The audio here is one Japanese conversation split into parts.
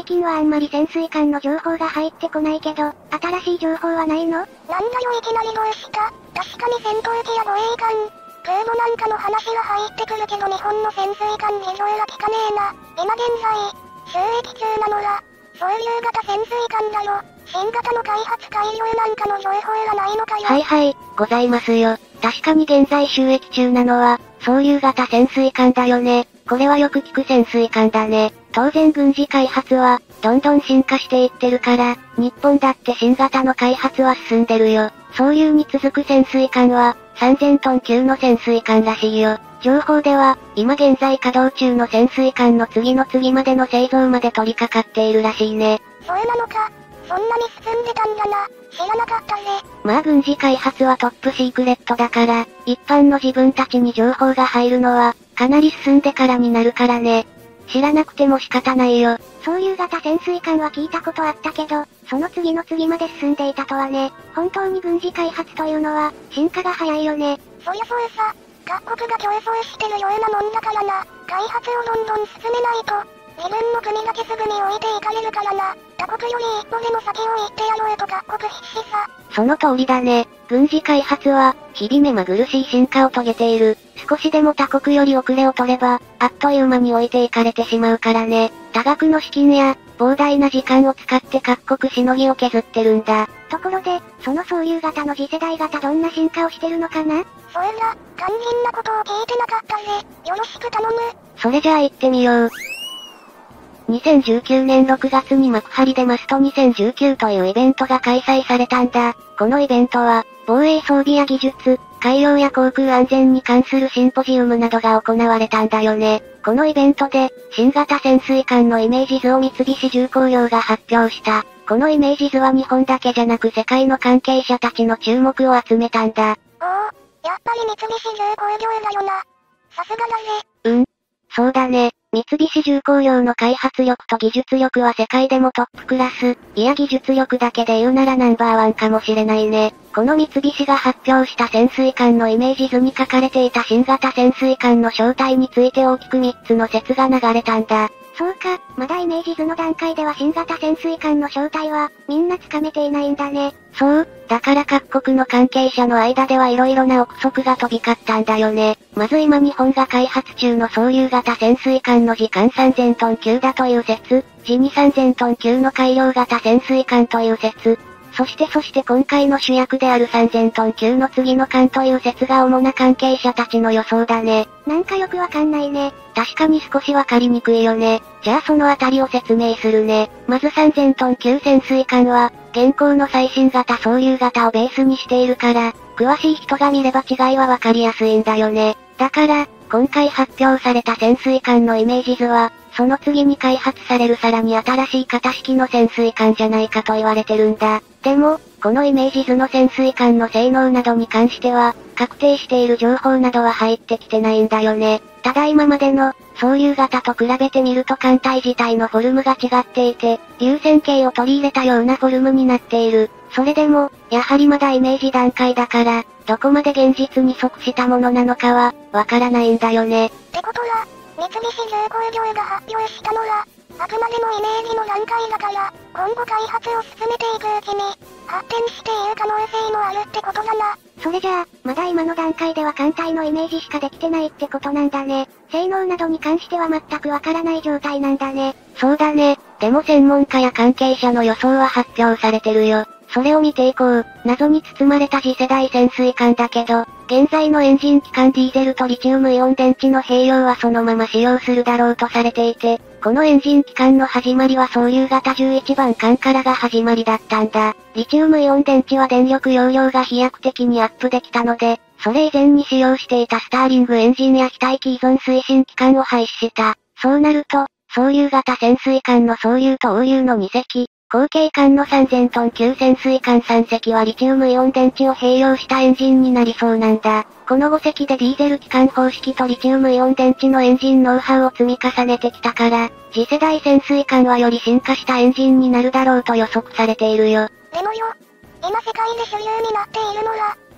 近はあんまり潜水艦の情報が入ってこないけど、新しい情報はないの？ なんだよいきなりどうした？確かに戦闘機や護衛艦、空母なんかの話が入ってくるけど日本の潜水艦事情が聞かねえな。今現在、収益中なのら、そういう型潜水艦だろ。新型の開発改良なんかの情報がないのかよ。 はいはい、ございますよ。確かに現在収益中なのは、そういう型潜水艦だよね。これはよく聞く潜水艦だね。当然軍事開発は、どんどん進化していってるから、日本だって新型の開発は進んでるよ。そういうに続く潜水艦は、3000トン級の潜水艦らしいよ。情報では、今現在稼働中の潜水艦の次の次までの製造まで取り掛かっているらしいね。 そうなのか。そんなに進んでたんだな。知らなかったぜ。 まあ軍事開発はトップシークレットだから、一般の自分たちに情報が入るのは、かなり進んでからになるからね。知らなくても仕方ないよ。そういう型潜水艦は聞いたことあったけど、その次の次まで進んでいたとはね。本当に軍事開発というのは、進化が早いよね。 そりゃそうさ。各国が競争してるようなもんだからな。開発をどんどん進めないと、自分の国だけすぐに置いていかれるからな。他国より一歩でも先を行ってやろうと各国必死さ。 その通りだね。軍事開発は、日々目まぐるしい進化を遂げている。少しでも他国より遅れを取れば、あっという間に置いていかれてしまうからね。多額の資金や、膨大な時間を使って各国しのぎを削ってるんだ。ところで、そのそういう型の次世代型どんな進化をしてるのかな？ それが、肝心なことを聞いてなかったぜ。よろしく頼む。 それじゃあ行ってみよう。2019年6月に幕張でマスト2019というイベントが開催されたんだ。このイベントは、防衛装備や技術、海洋や航空安全に関するシンポジウムなどが行われたんだよね。このイベントで、新型潜水艦のイメージ図を三菱重工業が発表した。このイメージ図は日本だけじゃなく世界の関係者たちの注目を集めたんだ。 おお、やっぱり三菱重工業だよな。さすがだぜ。 そうだね。三菱重工業の開発力と技術力は世界でもトップクラス。いや技術力だけで言うならナンバーワンかもしれないね。この三菱が発表した潜水艦のイメージ図に書かれていた新型潜水艦の正体について大きく3つの説が流れたんだ。そうか、まだイメージ図の段階では新型潜水艦の正体は、みんなつかめていないんだね。そう、だから各国の関係者の間では色々な憶測が飛び交ったんだよね。まず今日本が開発中のそういう型潜水艦の時間3000トン級だという説、時に3000トン級の改良型潜水艦という説、そして今回の主役である3000トン級の次の艦という説が主な関係者たちの予想だね。なんかよくわかんないね。確かに少しわかりにくいよね。じゃあそのあたりを説明するね。まず3000トン級潜水艦は、現行の最新型そういう型をベースにしているから、詳しい人が見れば違いはわかりやすいんだよね。だから、今回発表された潜水艦のイメージ図は、その次に開発されるさらに新しい型式の潜水艦じゃないかと言われてるんだ。でも、このイメージ図の潜水艦の性能などに関しては、確定している情報などは入ってきてないんだよね。ただ今までの、そういう型と比べてみると艦体自体のフォルムが違っていて、流線形を取り入れたようなフォルムになっている。それでも、やはりまだイメージ段階だから、どこまで現実に即したものなのかは、わからないんだよね。 ってことは、三菱重工業が発表したのは、あくまでもイメージの段階だから、今後開発を進めていくうちに、発展している可能性もあるってことだな。 それじゃあ、まだ今の段階では艦隊のイメージしかできてないってことなんだね。性能などに関しては全くわからない状態なんだね。そうだね。でも専門家や関係者の予想は発表されてるよ。それを見ていこう。謎に包まれた次世代潜水艦だけど、現在のエンジン機関ディーゼルとリチウムイオン電池の併用はそのまま使用するだろうとされていて、このエンジン機関の始まりはそういう型11番艦からが始まりだったんだ。リチウムイオン電池は電力容量が飛躍的にアップできたので、それ以前に使用していたスターリングエンジンや非待機依存推進機関を廃止した。そうなると、そういう型潜水艦の総流と応流の2隻、後継艦の3000トン級潜水艦3隻はリチウムイオン電池を併用したエンジンになりそうなんだ。この5隻でディーゼル機関方式とリチウムイオン電池のエンジンノウハウを積み重ねてきたから、次世代潜水艦はより進化したエンジンになるだろうと予測されているよ。 でもよ、今世界で主流になっているのは、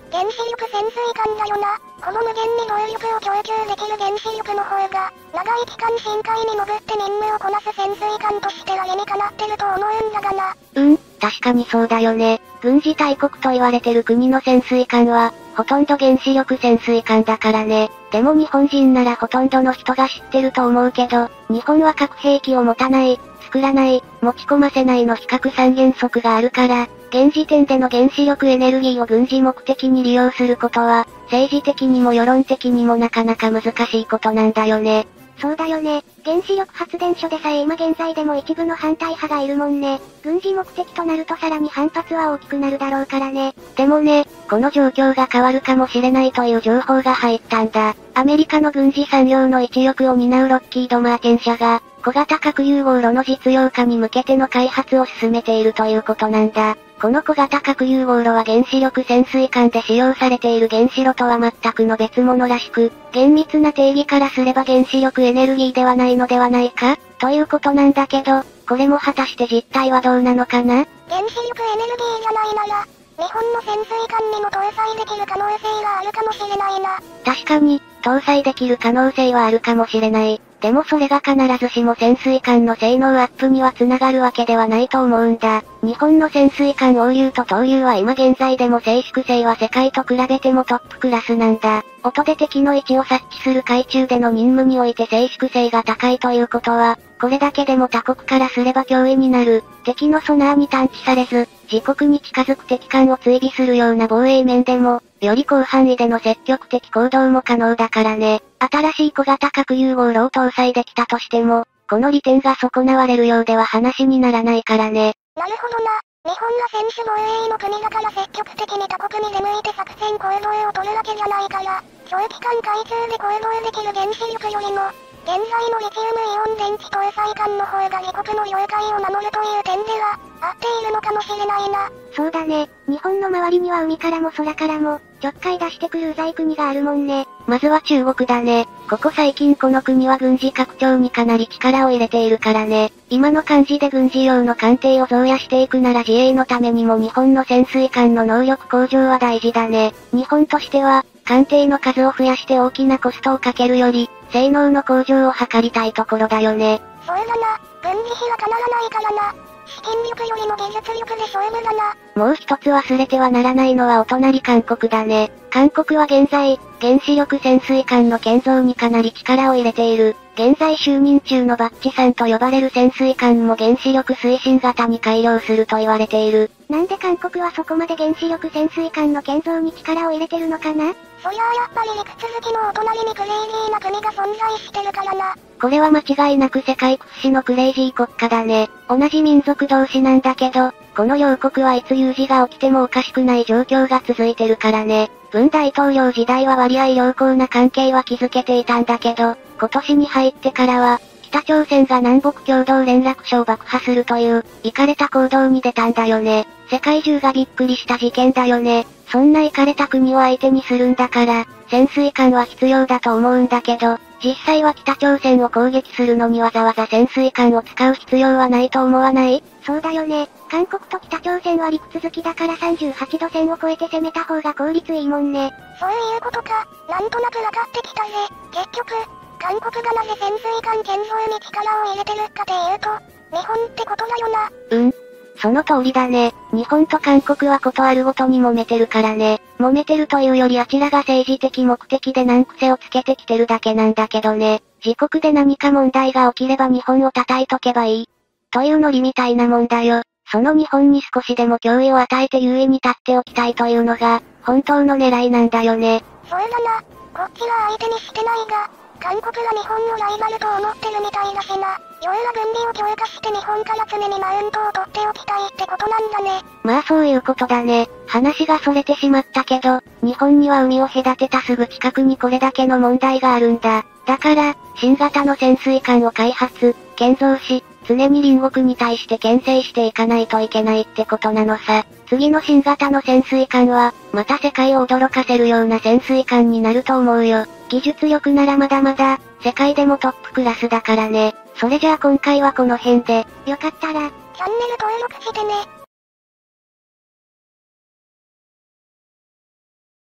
原子力潜水艦だよな。ほぼ無限に動力を供給できる原子力の方が、長い期間深海に潜って任務をこなす潜水艦としては理にかなってると思うんだがな。 確かにそうだよね。軍事大国と言われてる国の潜水艦は、ほとんど原子力潜水艦だからね。でも日本人ならほとんどの人が知ってると思うけど、日本は核兵器を持たない、作らない、持ち込ませないの非核三原則があるから、現時点での原子力エネルギーを軍事目的に利用することは、政治的にも世論的にもなかなか難しいことなんだよね。 そうだよね。原子力発電所でさえ今現在でも一部の反対派がいるもんね。軍事目的となるとさらに反発は大きくなるだろうからね。 でもね、この状況が変わるかもしれないという情報が入ったんだ。アメリカの軍事産業の一翼を担うロッキード・マーティン社が、小型核融合炉の実用化に向けての開発を進めているということなんだ。この小型核融合炉は原子力潜水艦で使用されている原子炉とは全くの別物らしく、厳密な定義からすれば原子力エネルギーではないのではないかということなんだけど、これも果たして実態はどうなのかな？ 原子力エネルギーじゃないなら、日本の潜水艦にも搭載できる可能性があるかもしれないな。 確かに、搭載できる可能性はあるかもしれない。でもそれが必ずしも潜水艦の性能アップには繋がるわけではないと思うんだ。日本の潜水艦応流と投流は今現在でも静粛性は世界と比べてもトップクラスなんだ。音で敵の位置を察知する海中での任務において静粛性が高いということは、これだけでも他国からすれば脅威になる。敵のソナーに探知されず、自国に近づく敵艦を追尾するような防衛面でも、より広範囲での積極的行動も可能だからね。新しい小型核融合炉を搭載できたとしても、この利点が損なわれるようでは話にならないからね。 なるほどな。日本が専守防衛の国だから積極的に他国に出向いて作戦行動を取るわけじゃないから、長期間海中で行動できる原子力よりも、現在のリチウムイオン電池搭載艦の方が自国の領海を守るという点では、合っているのかもしれないな。 そうだね。日本の周りには海からも空からも、ちょっかい出してくるうざい国があるもんね。 まずは中国だね。ここ最近この国は軍事拡張にかなり力を入れているからね。今の感じで軍事用の艦艇を増やしていくなら自衛のためにも日本の潜水艦の能力向上は大事だね。日本としては、艦艇の数を増やして大きなコストをかけるより、性能の向上を図りたいところだよね。 そうだな。軍事費はたまらないからな。資金力よりも技術力で勝負だな。 もう一つ忘れてはならないのはお隣韓国だね。韓国は現在、原子力潜水艦の建造にかなり力を入れている。現在就任中のバッチ3と呼ばれる潜水艦も原子力推進型に改良すると言われている。 なんで韓国はそこまで原子力潜水艦の建造に力を入れてるのかな？ そりゃあやっぱり陸続きのお隣にクレイジーな国が存在してるからな。 これは間違いなく世界屈指のクレイジー国家だね。同じ民族同士なんだけど、この両国はいつ有事が起きてもおかしくない状況が続いてるからね。文大統領時代は割合良好な関係は築けていたんだけど、今年に入ってからは、北朝鮮が南北共同連絡所を爆破するという、イカれた行動に出たんだよね。世界中がびっくりした事件だよね。そんなイカれた国を相手にするんだから、潜水艦は必要だと思うんだけど、実際は北朝鮮を攻撃するのにわざわざ潜水艦を使う必要はないと思わない？ そうだよね。韓国と北朝鮮は陸続きだから38度線を越えて攻めた方が効率いいもんね。 そういうことか。なんとなくわかってきたぜ。結局、韓国がなぜ潜水艦建造に力を入れてるかで言うと、日本ってことだよな。 その通りだね。日本と韓国はことあるごとに揉めてるからね。揉めてるというよりあちらが政治的目的で難癖をつけてきてるだけなんだけどね。自国で何か問題が起きれば日本を叩いとけばいい。というノリみたいなもんだよ。その日本に少しでも脅威を与えて優位に立っておきたいというのが、本当の狙いなんだよね。 そうだな。こっちは相手にしてないが、韓国が日本のライバルと思ってるみたいだしな。要は軍備を強化して日本から常にマウントを取っておきたいってことなんだね。 まあそういうことだね。話が逸れてしまったけど、日本には海を隔てたすぐ近くにこれだけの問題があるんだ。だから、新型の潜水艦を開発、建造し、常に隣国に対して牽制していかないといけないってことなのさ。次の新型の潜水艦は、また世界を驚かせるような潜水艦になると思うよ。技術力ならまだまだ、世界でもトップクラスだからね。それじゃあ今回はこの辺で、 よかったら、 チャンネル登録してね。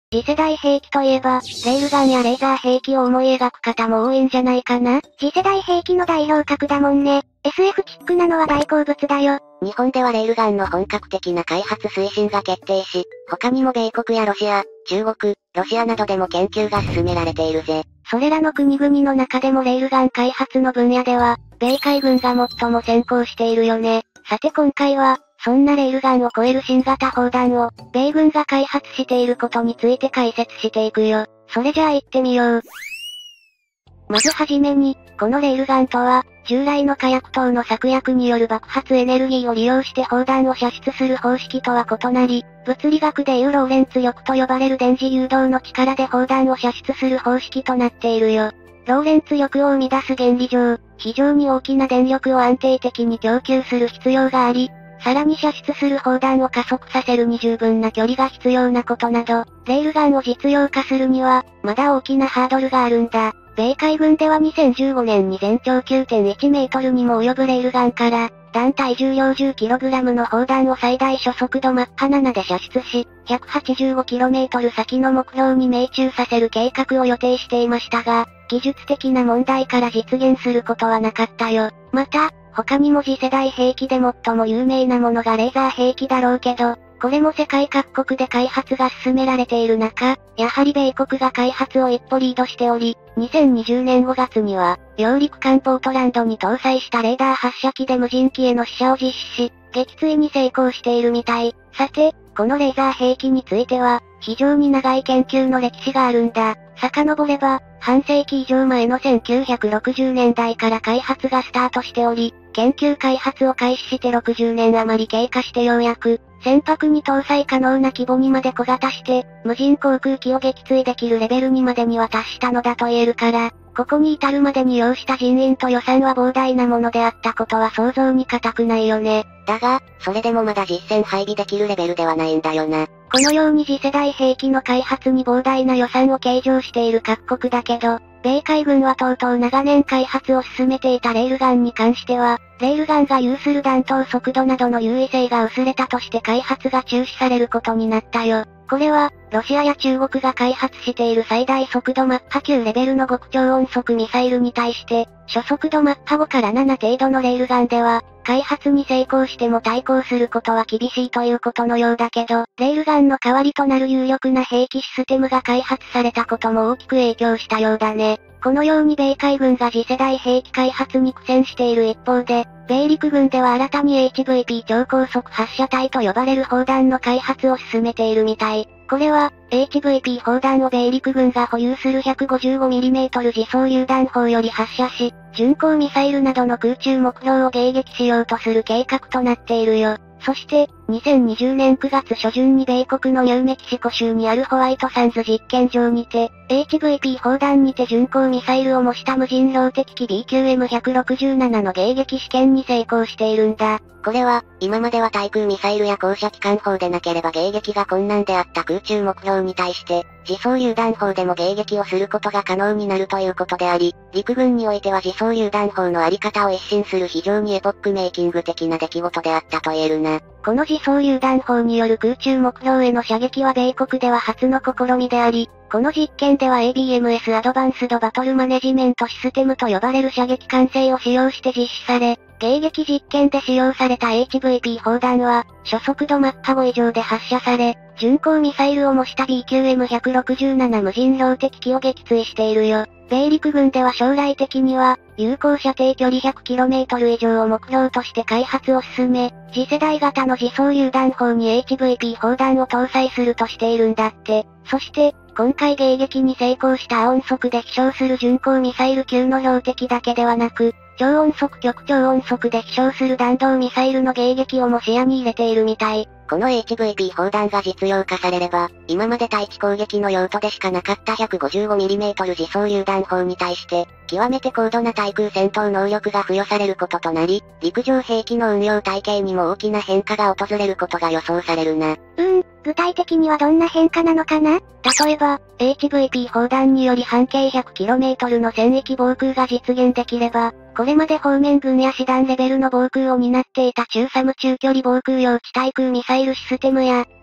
次世代兵器といえば、レールガンやレーザー兵器を思い描く方も多いんじゃないかな。 次世代兵器の代表格だもんね。SF チックなのは大好物だよ。 日本ではレールガンの本格的な開発推進が決定し、他にも米国やロシア、中国、ロシアなどでも研究が進められているぜ。 それらの国々の中でもレールガン開発の分野では、米海軍が最も先行しているよね。さて今回は、そんなレールガンを超える新型砲弾を、米軍が開発していることについて解説していくよ。それじゃあ行ってみよう。まずはじめに、このレールガンとは、従来の火薬等の策薬による爆発エネルギーを利用して砲弾を射出する方式とは異なり、物理学でいうローレンツ力と呼ばれる電磁誘導の力で砲弾を射出する方式となっているよ。ローレンツ力を生み出す原理上、非常に大きな電力を安定的に供給する必要があり、さらに射出する砲弾を加速させるに十分な距離が必要なことなど、レールガンを実用化するには、まだ大きなハードルがあるんだ。米海軍では2015年に全長 9.1 メートルにも及ぶレールガンから、弾体重量 10kg の砲弾を最大初速度マッハ7で射出し、185km 先の目標に命中させる計画を予定していましたが、技術的な問題から実現することはなかったよ。また、他にも次世代兵器で最も有名なものがレーザー兵器だろうけど、これも世界各国で開発が進められている中、やはり米国が開発を一歩リードしており、2020年5月には、揚陸艦ポートランドに搭載したレーダー発射機で無人機への試射を実施し、撃墜に成功しているみたい。さて、このレーザー兵器については、非常に長い研究の歴史があるんだ。遡れば、半世紀以上前の1960年代から開発がスタートしており、研究開発を開始して60年余り経過してようやく、船舶に搭載可能な規模にまで小型して、無人航空機を撃墜できるレベルにまでには達したのだと言えるから、ここに至るまでに要した人員と予算は膨大なものであったことは想像に難くないよね。 だが、それでもまだ実戦配備できるレベルではないんだよな。 このように次世代兵器の開発に膨大な予算を計上している各国だけど、米海軍はとうとう長年開発を進めていたレールガンに関しては、レールガンが有する弾頭速度などの優位性が薄れたとして開発が中止されることになったよ。これは、ロシアや中国が開発している最大速度マッハ9レベルの極超音速ミサイルに対して、初速度マッハ5から7程度のレールガンでは、開発に成功しても対抗することは厳しいということのようだけど、レールガンの代わりとなる有力な兵器システムが開発されたことも大きく影響したようだね。このように米海軍が次世代兵器開発に苦戦している一方で、米陸軍では新たに HVP 超高速発射体と呼ばれる砲弾の開発を進めているみたい。これは、HVP 砲弾を米陸軍が保有する 155mm 自走榴弾砲より発射し、巡航ミサイルなどの空中目標を迎撃しようとする計画となっているよ。そして、2020年9月初旬に米国のニューメキシコ州にあるホワイトサンズ実験場にて、HVP 砲弾にて巡航ミサイルを模した無人標的機 BQM167 の迎撃試験に成功しているんだ。 これは、今までは対空ミサイルや高射機関砲でなければ迎撃が困難であった空中目標に対して、自走榴弾砲でも迎撃をすることが可能になるということであり、陸軍においては自走榴弾砲のあり方を一新する非常にエポックメイキング的な出来事であったと言えるな。 この自走榴弾砲による空中目標への射撃は米国では初の試みであり、この実験では ABMS アドバンスドバトルマネジメントシステムと呼ばれる射撃管制を使用して実施され、迎撃実験で使用された HVP 砲弾は、初速度マッハ5以上で発射され、巡航ミサイルを模した BQM167 無人標的機を撃墜しているよ。米陸軍では将来的には、有効射程距離 100km 以上を目標として開発を進め、次世代型の自走榴弾砲に HVP 砲弾を搭載するとしているんだって。そして、今回迎撃に成功した亜音速で飛翔する巡航ミサイル級の標的だけではなく、超音速極超音速で飛翔する弾道ミサイルの迎撃をも視野に入れているみたい。 この HVP 砲弾が実用化されれば、今まで対地攻撃の用途でしかなかった 155mm 自走榴弾砲に対して、極めて高度な対空戦闘能力が付与されることとなり、陸上兵器の運用体系にも大きな変化が訪れることが予想されるな。 具体的にはどんな変化なのかな？ 例えば、HVP 砲弾により半径 100km の戦域防空が実現できれば、これまで方面軍や師団レベルの防空を担っていた中サム中距離防空用地対空ミサイルシステムや、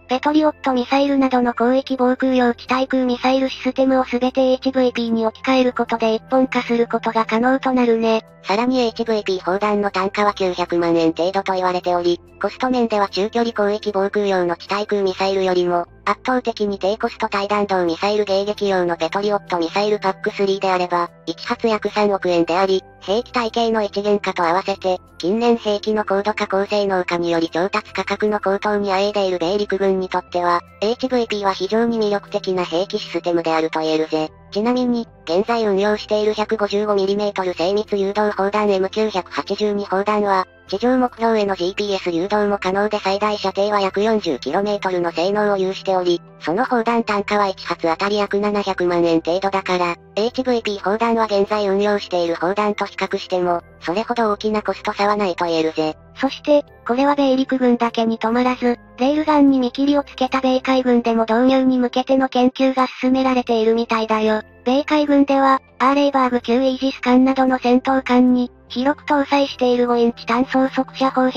ペトリオットミサイルなどの広域防空用地対空ミサイルシステムをすべて HVP に置き換えることで一本化することが可能となるね。 さらに HVP 砲弾の単価は900万円程度と言われており、コスト面では中距離広域防空用の地対空ミサイルよりも、圧倒的に低コスト対弾道ミサイル迎撃用のペトリオットミサイルパック3であれば、1発約3億円であり、兵器体系の一元化と合わせて、近年兵器の高度化高性能化により調達価格の高騰にあえいでいる米陸軍にとっては、HVP は非常に魅力的な兵器システムであると言えるぜ。ちなみに、現在運用している 155mm 精密誘導砲弾 M982 砲弾は、地上目標への GPS 誘導も可能で最大射程は約 40km の性能を有しており、その砲弾単価は1発あたり約700万円程度だから、HVP 砲弾は現在運用している砲弾と比較しても、それほど大きなコスト差はないと言えるぜ。 そして、これは米陸軍だけに止まらず、レールガンに見切りをつけた米海軍でも導入に向けての研究が進められているみたいだよ。米海軍では、アーレイバーグ級イージス艦などの戦闘艦に、広く搭載している5インチ単装速射砲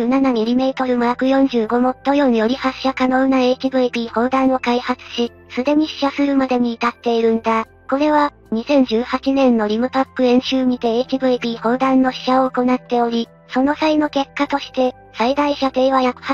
127mm マーク45モッド4より発射可能な HVP 砲弾を開発し、すでに試射するまでに至っているんだ。これは、2018年のリムパック演習にて HVP 砲弾の試射を行っており、その際の結果として、最大射程は約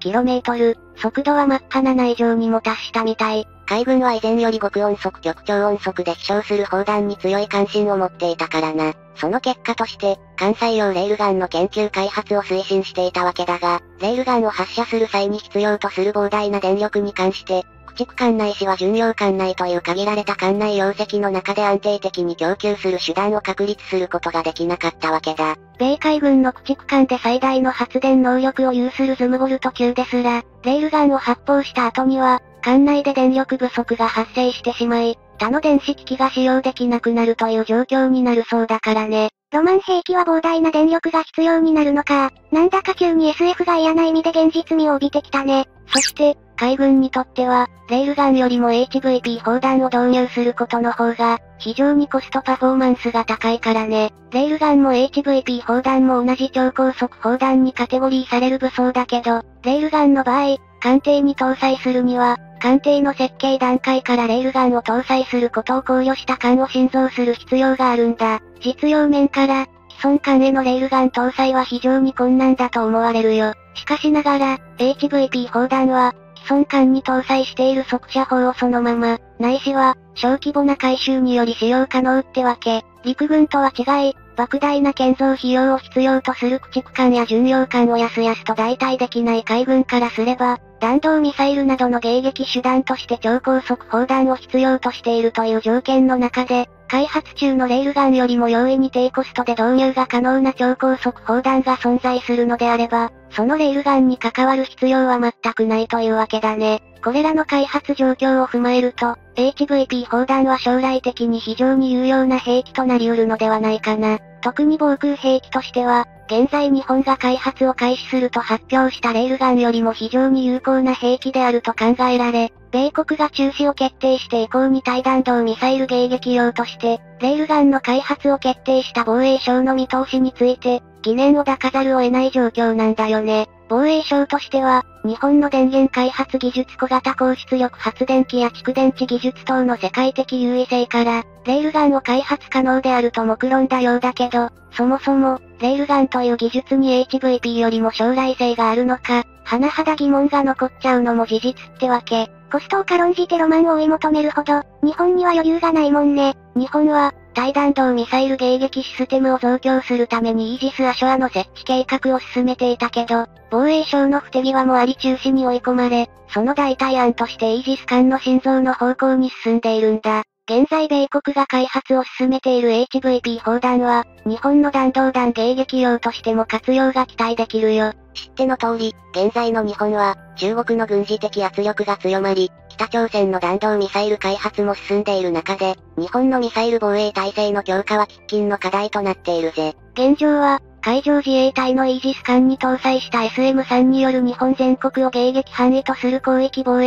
80km、速度はマッハ7以上にも達したみたい。 海軍は以前より極音速極超音速で飛翔する砲弾に強い関心を持っていたからな。その結果として、艦載用レールガンの研究開発を推進していたわけだが、レールガンを発射する際に必要とする膨大な電力に関して、駆逐艦内しは巡洋艦内という限られた艦内容積の中で安定的に供給する手段を確立することができなかったわけだ。 米海軍の駆逐艦で最大の発電能力を有するズムボルト級ですら、レールガンを発砲した後には、艦内で電力不足が発生してしまい、他の電子機器が使用できなくなるという状況になるそうだからね。 ロマン兵器は膨大な電力が必要になるのか。なんだか急に SF が嫌な意味で現実味を帯びてきたね。 そして、海軍にとっては、レールガンよりも HVP 砲弾を導入することの方が、非常にコストパフォーマンスが高いからね。レールガンも HVP 砲弾も同じ超高速砲弾にカテゴリーされる武装だけど、レールガンの場合、艦艇に搭載するには、艦艇の設計段階からレールガンを搭載することを考慮した艦を新造する必要があるんだ。実用面から、既存艦へのレールガン搭載は非常に困難だと思われるよ。しかしながら、HVP 砲弾は、既存艦に搭載している速射砲をそのまま、ないしは、小規模な改修により使用可能ってわけ。陸軍とは違い、莫大な建造費用を必要とする駆逐艦や巡洋艦をやすやすと代替できない海軍からすれば、弾道ミサイルなどの迎撃手段として超高速砲弾を必要としているという条件の中で、開発中のレールガンよりも容易に低コストで導入が可能な超高速砲弾が存在するのであれば、そのレールガンに関わる必要は全くないというわけだね。これらの開発状況を踏まえると、HVP 砲弾は将来的に非常に有用な兵器となり得るのではないかな。特に防空兵器としては、現在日本が開発を開始すると発表したレールガンよりも非常に有効な兵器であると考えられ、米国が中止を決定して以降に対弾道ミサイル迎撃用として、レールガンの開発を決定した防衛省の見通しについて、疑念を抱かざるを得ない状況なんだよね。防衛省としては、日本の電源開発技術小型高出力発電機や蓄電池技術等の世界的優位性から、レールガンを開発可能であると目論んだようだけど、そもそも、レールガンという技術に HVP よりも将来性があるのか、甚だ疑問が残っちゃうのも事実ってわけ。 コストを軽んじてロマンを追い求めるほど、日本には余裕がないもんね。 日本は、対弾道ミサイル迎撃システムを増強するためにイージス・アショアの設置計画を進めていたけど、防衛省の不手際もあり中止に追い込まれ、その代替案としてイージス艦の新造の方向に進んでいるんだ。現在米国が開発を進めている HVP 砲弾は、日本の弾道弾迎撃用としても活用が期待できるよ。 知っての通り、現在の日本は、中国の軍事的圧力が強まり、北朝鮮の弾道ミサイル開発も進んでいる中で、日本のミサイル防衛体制の強化は喫緊の課題となっているぜ。 現状は、海上自衛隊のイージス艦に搭載した SM-3 による日本全国を迎撃範囲とする広域防衛、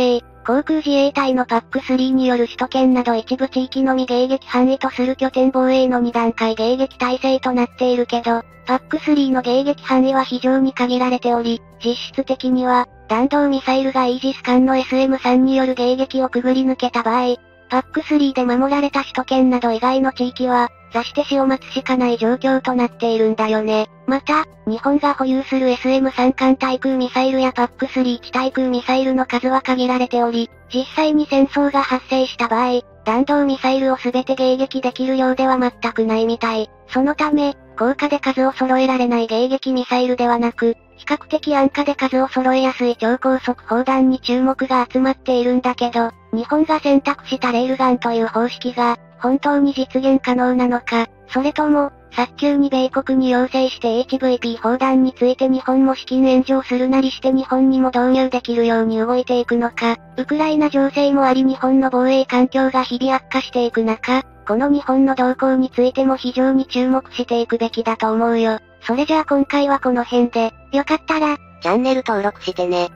航空自衛隊の PAC-3 による首都圏など一部地域のみ迎撃範囲とする拠点防衛の2段階迎撃体制となっているけど、PAC-3 の迎撃範囲は非常に限られており、実質的には、弾道ミサイルがイージス艦の SM-3 による迎撃をくぐり抜けた場合、PAC-3 で守られた首都圏など以外の地域は、座して死を待つしかない状況となっているんだよね。また、日本が保有する SM-3 艦対空ミサイルや PAC-3 地対空ミサイルの数は限られており、実際に戦争が発生した場合、弾道ミサイルを全て迎撃できるようでは全くないみたい。そのため、高価で数を揃えられない迎撃ミサイルではなく、比較的安価で数を揃えやすい超高速砲弾に注目が集まっているんだけど、日本が選択したレールガンという方式が、本当に実現可能なのか、それとも、早急に米国に要請して HVP 砲弾について日本も資金援助をするなりして日本にも導入できるように動いていくのか、ウクライナ情勢もあり日本の防衛環境が日々悪化していく中、この日本の動向についても非常に注目していくべきだと思うよ。それじゃあ今回はこの辺で、よかったら、 チャンネル登録してね。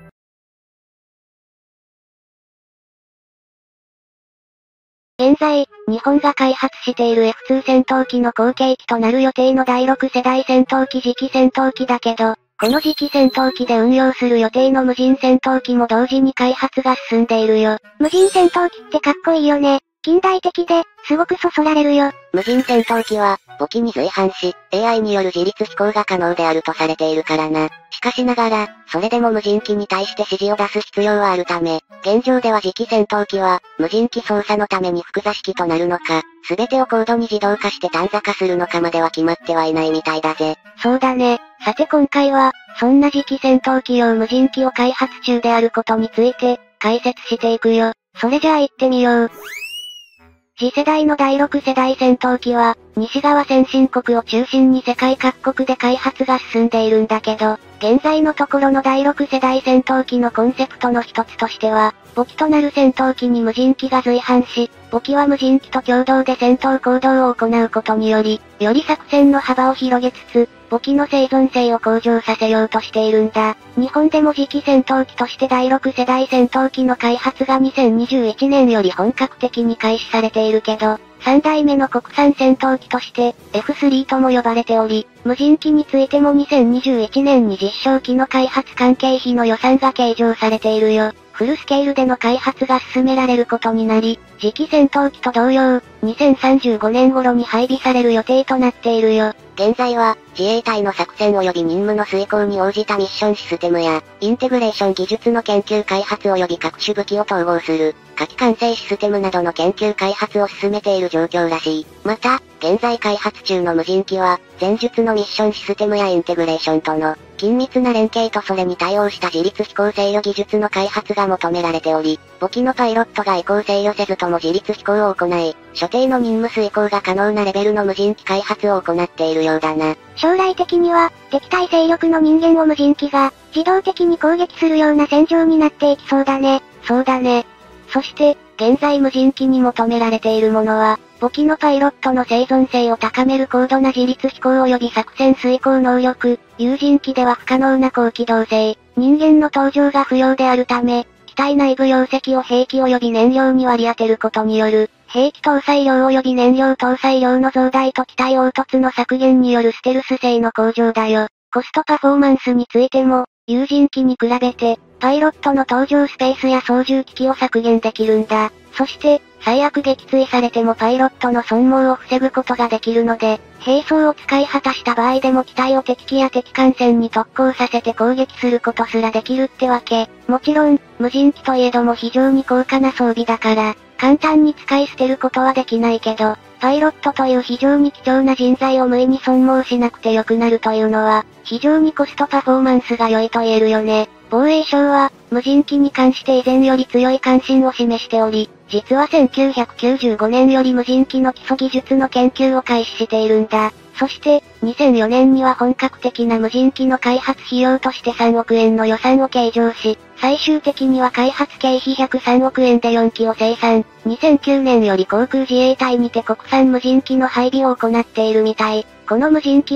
現在、日本が開発している F2 戦闘機の後継機となる予定の第6世代戦闘機次期戦闘機だけど、この次期戦闘機で運用する予定の無人戦闘機も同時に開発が進んでいるよ。 無人戦闘機ってかっこいいよね。近代的で、すごくそそられるよ。 無人戦闘機は、簿記に随伴し、AI による自律飛行が可能であるとされているからな。しかしながら、それでも無人機に対して指示を出す必要はあるため、現状では次期戦闘機は、無人機操作のために複座式となるのか、すべてを高度に自動化して単座化するのかまでは決まってはいないみたいだぜ。 そうだね。さて今回は、そんな次期戦闘機用無人機を開発中であることについて、解説していくよ。それじゃあ行ってみよう。次世代の第6世代戦闘機は、西側先進国を中心に世界各国で開発が進んでいるんだけど、現在のところの第6世代戦闘機のコンセプトの一つとしては、簿記となる戦闘機に無人機が随伴し、簿記は無人機と共同で戦闘行動を行うことにより、より作戦の幅を広げつつ、簿記の生存性を向上させようとしているんだ。日本でも次期戦闘機として第6世代戦闘機の開発が2021年より本格的に開始されているけど、3代目の国産戦闘機として、F3 とも呼ばれており、無人機についても2021年に実証機の開発関係費の予算が計上されているよ。フルスケールでの開発が進められることになり、次期戦闘機と同様、2035年頃に配備される予定となっているよ。 現在は、自衛隊の作戦及び任務の遂行に応じたミッションシステムや、インテグレーション技術の研究開発及び各種武器を統合する、火器管制システムなどの研究開発を進めている状況らしい。また、現在開発中の無人機は、前述のミッションシステムやインテグレーションとの、緊密な連携とそれに対応した自律飛行制御技術の開発が求められており、簿記のパイロットが移行制御せずとも自律飛行を行い、所定の任務遂行が可能なレベルの無人機開発を行っているようだな。 将来的には、敵対勢力の人間を無人機が、自動的に攻撃するような戦場になっていきそうだね。 そうだね。そして、現在無人機に求められているものは、簿記のパイロットの生存性を高める高度な自律飛行及び作戦遂行能力、有人機では不可能な高機動性、人間の登場が不要であるため、機体内部容積を兵器及び燃料に割り当てることによる、兵器搭載量及び燃料搭載量の増大と機体凹凸の削減によるステルス性の向上だよ。コストパフォーマンスについても、有人機に比べて、パイロットの搭乗スペースや操縦機器を削減できるんだ。そして、最悪撃墜されてもパイロットの損耗を防ぐことができるので、兵装を使い果たした場合でも機体を敵機や敵艦船に特攻させて攻撃することすらできるってわけ。もちろん、無人機といえども非常に高価な装備だから、簡単に使い捨てることはできないけど、パイロットという非常に貴重な人材を無意に損耗しなくてよくなるというのは、非常にコストパフォーマンスが良いと言えるよね。防衛省は、無人機に関して以前より強い関心を示しており、実は1995年より無人機の基礎技術の研究を開始しているんだ。そして、2004年には本格的な無人機の開発費用として3億円の予算を計上し、最終的には開発経費103億円で4機を生産。2009年より航空自衛隊にて国産無人機の配備を行っているみたい。この無人機は、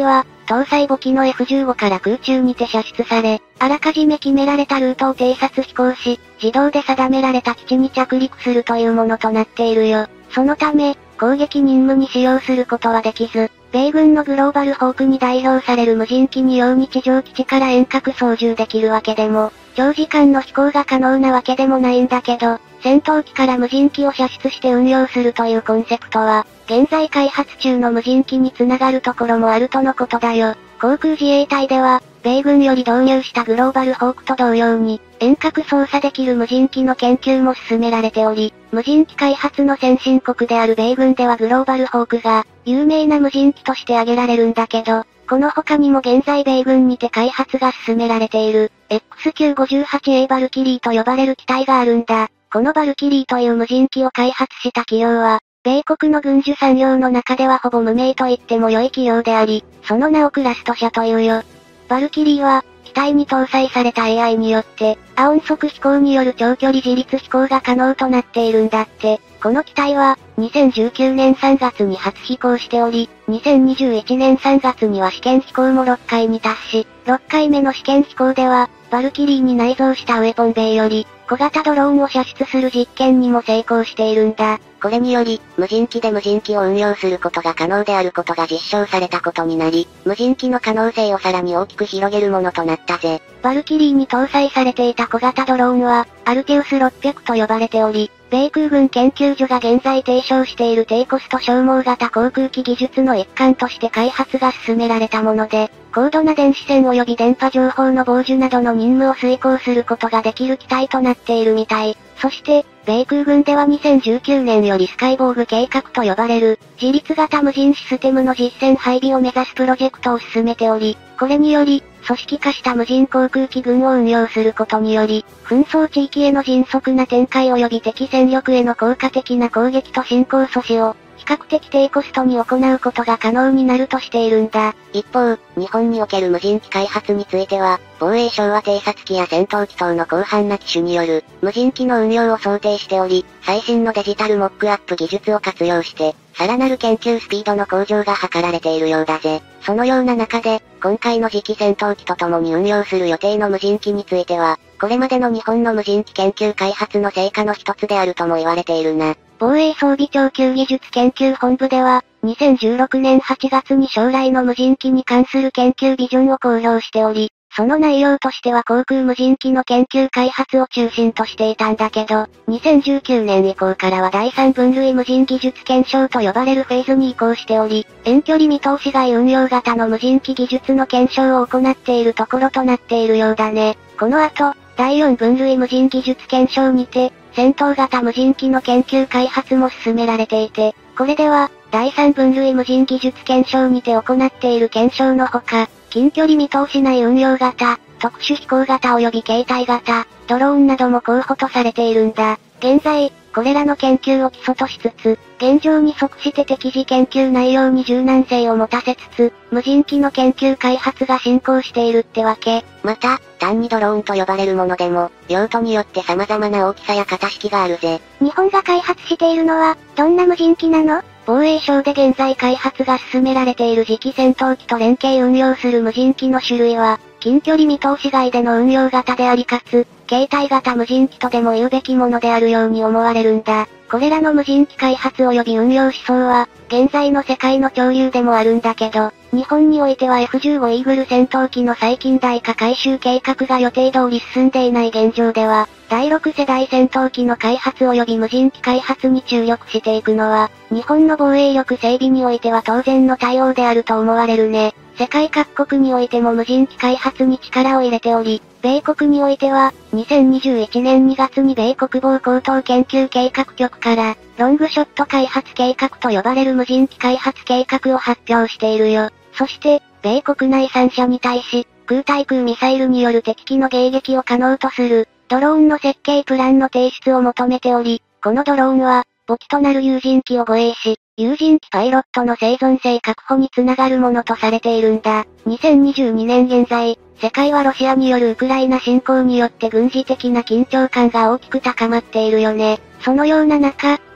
搭載母機の F15 から空中にて射出され、あらかじめ決められたルートを偵察飛行し、自動で定められた基地に着陸するというものとなっているよ。そのため、攻撃任務に使用することはできず、米軍のグローバルホークに代表される無人機にように地上基地から遠隔操縦できるわけでも、長時間の飛行が可能なわけでもないんだけど、戦闘機から無人機を射出して運用するというコンセプトは、現在開発中の無人機につながるところもあるとのことだよ。航空自衛隊では、米軍より導入したグローバルホークと同様に、遠隔操作できる無人機の研究も進められており、無人機開発の先進国である米軍ではグローバルホークが、有名な無人機として挙げられるんだけど、この他にも現在米軍にて開発が進められている、XQ58A バルキリーと呼ばれる機体があるんだ。このバルキリーという無人機を開発した企業は、米国の軍需産業の中ではほぼ無名と言っても良い企業であり、その名をクラスト社というよ。バルキリーは、機体に搭載された AI によって、亜音速飛行による長距離自立飛行が可能となっているんだって。この機体は、2019年3月に初飛行しており、2021年3月には試験飛行も6回に達し、6回目の試験飛行では、バルキリーに内蔵したウェポンベイより、小型ドローンを射出する実験にも成功しているんだ。 これにより、無人機で無人機を運用することが可能であることが実証されたことになり、無人機の可能性をさらに大きく広げるものとなったぜ。 バルキリーに搭載されていた小型ドローンは、アルテウス600と呼ばれており、米空軍研究所が現在提唱している低コスト消耗型航空機技術の一環として開発が進められたもので、高度な電子線及び電波情報の傍受などの任務を遂行することができる機体となっているみたい。そして、米空軍では2019年よりスカイボーグ計画と呼ばれる、自立型無人システムの実戦配備を目指すプロジェクトを進めており、これにより、組織化した無人航空機軍を運用することにより、紛争地域への迅速な展開及び敵戦力への効果的な攻撃と進行阻止を、比較的低コストに行うことが可能になるとしているんだ。 一方、日本における無人機開発については、防衛省は偵察機や戦闘機等の広範な機種による、無人機の運用を想定しており、最新のデジタルモックアップ技術を活用して、さらなる研究スピードの向上が図られているようだぜ。そのような中で、今回の次期戦闘機と共に運用する予定の無人機については、これまでの日本の無人機研究開発の成果の一つであるとも言われているな。 防衛装備長級技術研究本部では、2016年8月に将来の無人機に関する研究ビジョンを公表しており、その内容としては航空無人機の研究開発を中心としていたんだけど、2019年以降からは第3分類無人技術検証と呼ばれるフェーズに移行しており、遠距離見通し外運用型の無人機技術の検証を行っているところとなっているようだね。この後、第4分類無人技術検証にて、戦闘型無人機の研究開発も進められていて、これでは、第3分類無人技術検証にて行っている検証のほか、近距離見通し内運用型、特殊飛行型及び携帯型、ドローンなども候補とされているんだ。現在、これらの研究を基礎としつつ、現状に即して適時研究内容に柔軟性を持たせつつ、無人機の研究開発が進行しているってわけ。 また、単にドローンと呼ばれるものでも、用途によって様々な大きさや型式があるぜ。 日本が開発しているのは、どんな無人機なの？ 防衛省で現在開発が進められている次期戦闘機と連携運用する無人機の種類は、近距離見通し外での運用型でありかつ、携帯型無人機とでも言うべきものであるように思われるんだ。これらの無人機開発及び運用思想は、現在の世界の潮流でもあるんだけど、日本においては F15 イーグル戦闘機の最近代化改修計画が予定通り進んでいない現状では、第6世代戦闘機の開発及び無人機開発に注力していくのは、日本の防衛力整備においては当然の対応であると思われるね。世界各国においても無人機開発に力を入れており、米国においては、2021年2月に米国防高等研究計画局から、ロングショット開発計画と呼ばれる無人機開発計画を発表しているよ。そして、米国内3社に対し、空対空ミサイルによる敵機の迎撃を可能とする、ドローンの設計プランの提出を求めており、このドローンは、母機となる有人機を護衛し、有人機パイロットの生存性確保につながるものとされているんだ。2022年現在、世界はロシアによるウクライナ侵攻によって軍事的な緊張感が大きく高まっているよね。そのような中、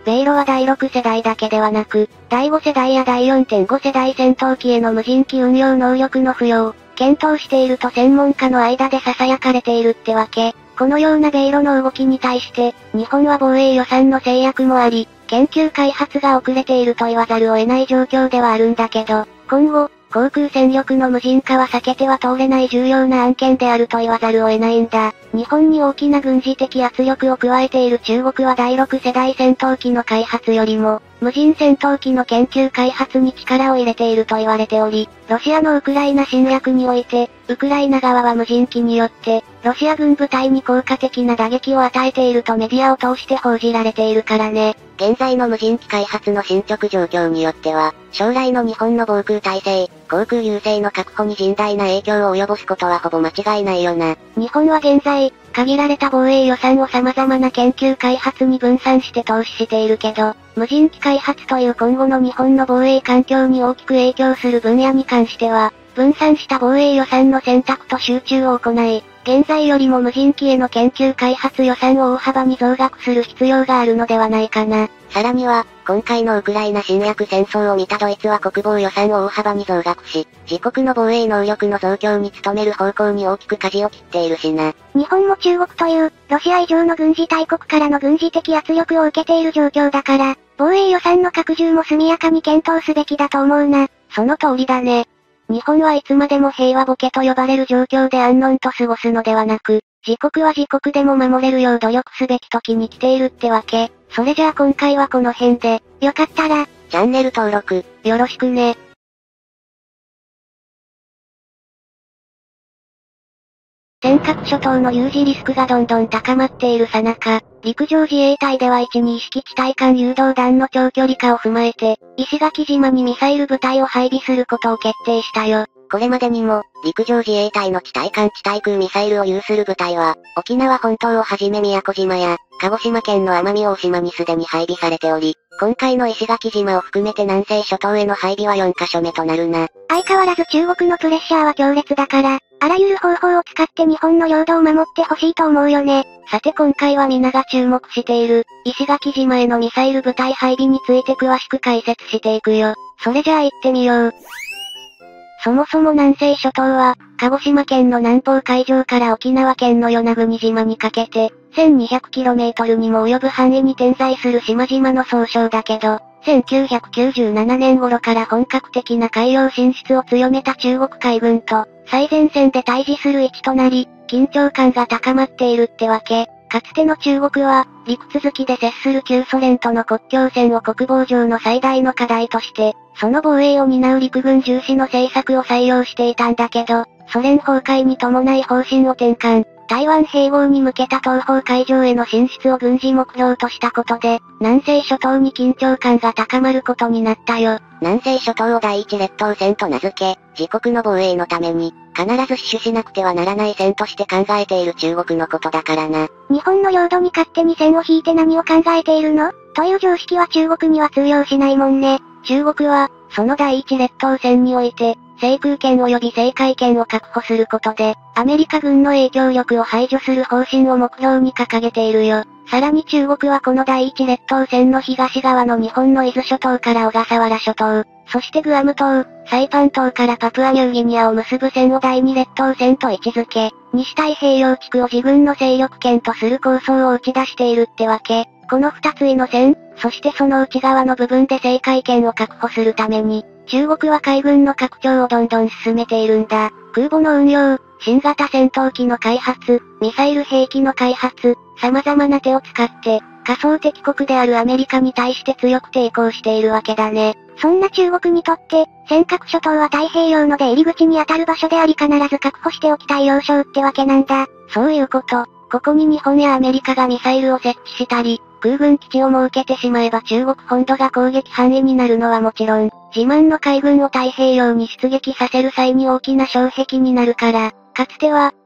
米ロは第6世代だけではなく、第5世代や第 4.5 世代戦闘機への無人機運用能力の付与を検討していると専門家の間で囁かれているってわけ。このような米ロの動きに対して、日本は防衛予算の制約もあり、研究開発が遅れていると言わざるを得ない状況ではあるんだけど、今後、航空戦力の無人化は避けては通れない重要な案件であると言わざるを得ないんだ。日本に大きな軍事的圧力を加えている中国は第6世代戦闘機の開発よりも、無人戦闘機の研究開発に力を入れていると言われており、ロシアのウクライナ侵略において、ウクライナ側は無人機によって、ロシア軍部隊に効果的な打撃を与えているとメディアを通して報じられているからね。 現在の無人機開発の進捗状況によっては、将来の日本の防空体制、航空優勢の確保に甚大な影響を及ぼすことはほぼ間違いないよな。 日本は現在、限られた防衛予算を様々な研究開発に分散して投資しているけど、無人機開発という今後の日本の防衛環境に大きく影響する分野に関しては、分散した防衛予算の選択と集中を行い、現在よりも無人機への研究開発予算を大幅に増額する必要があるのではないかな。 さらには、今回のウクライナ侵略戦争を見たドイツは国防予算を大幅に増額し、自国の防衛能力の増強に努める方向に大きく舵を切っているしな。 日本も中国という、ロシア以上の軍事大国からの軍事的圧力を受けている状況だから、防衛予算の拡充も速やかに検討すべきだと思うな。 その通りだね。日本はいつまでも平和ボケと呼ばれる状況で安穏と過ごすのではなく、自国は自国でも守れるよう努力すべき時に来ているってわけ。それじゃあ今回はこの辺で、 よかったら、 チャンネル登録、 よろしくね。尖閣諸島の有事リスクがどんどん高まっているさなか、陸上自衛隊では1-2式地対艦誘導弾の長距離化を踏まえて、石垣島にミサイル部隊を配備することを決定したよ。 これまでにも、陸上自衛隊の地対艦地対空ミサイルを有する部隊は、沖縄本島をはじめ宮古島や、鹿児島県の奄美大島にすでに配備されており、今回の石垣島を含めて南西諸島への配備は4カ所目となるな。 相変わらず中国のプレッシャーは強烈だから、あらゆる方法を使って日本の領土を守ってほしいと思うよね。 さて今回は皆が注目している、石垣島へのミサイル部隊配備について詳しく解説していくよ。それじゃあ行ってみよう。そもそも南西諸島は、鹿児島県の南方海上から沖縄県の与那国島にかけて、1200km にも及ぶ範囲に点在する島々の総称だけど、1997年頃から本格的な海洋進出を強めた中国海軍と、最前線で対峙する位置となり、緊張感が高まっているってわけ。かつての中国は、陸続きで接する旧ソ連との国境線を国防上の最大の課題として、その防衛を担う陸軍重視の政策を採用していたんだけど、ソ連崩壊に伴い方針を転換、台湾併合に向けた東方海上への進出を軍事目標としたことで、南西諸島に緊張感が高まることになったよ。 南西諸島を第一列島線と名付け、自国の防衛のために、必ず死守しなくてはならない線として考えている中国のことだからな。 日本の領土に勝手に線を引いて何を考えているの？という常識は中国には通用しないもんね。 中国は、その第一列島線において、制空権及び制海権を確保することで、アメリカ軍の影響力を排除する方針を目標に掲げているよ。さらに中国はこの第一列島線の東側の日本の伊豆諸島から小笠原諸島、そしてグアム島、サイパン島からパプアニューギニアを結ぶ線を第二列島線と位置づけ、西太平洋地区を自軍の勢力圏とする構想を打ち出しているってわけ。この二つの線、そしてその内側の部分で制海権を確保するために、中国は海軍の拡張をどんどん進めているんだ。空母の運用、新型戦闘機の開発、ミサイル兵器の開発、様々な手を使って、仮想敵国であるアメリカに対して強く抵抗しているわけだね。 そんな中国にとって、尖閣諸島は太平洋の出入り口に当たる場所であり必ず確保しておきたい要衝ってわけなんだ。 そういうこと。ここに日本やアメリカがミサイルを設置したり、空軍基地を設けてしまえば中国本土が攻撃範囲になるのはもちろん、自慢の海軍を太平洋に出撃させる際に大きな障壁になるから、かつては、